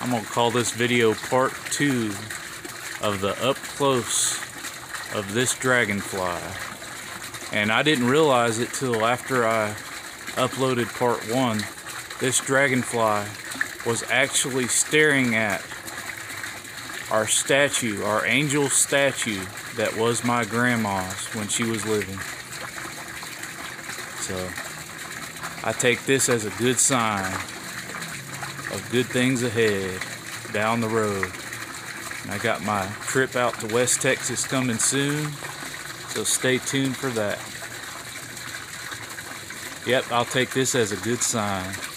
I'm gonna call this video part 2 of the up close of this dragonfly. And I didn't realize it till after I uploaded part 1. This dragonfly was actually staring at our statue, our angel statue that was my grandma's when she was living. So I take this as a good sign of good things ahead down the road. And I got my trip out to West Texas coming soon, so stay tuned for that. Yep, I'll take this as a good sign.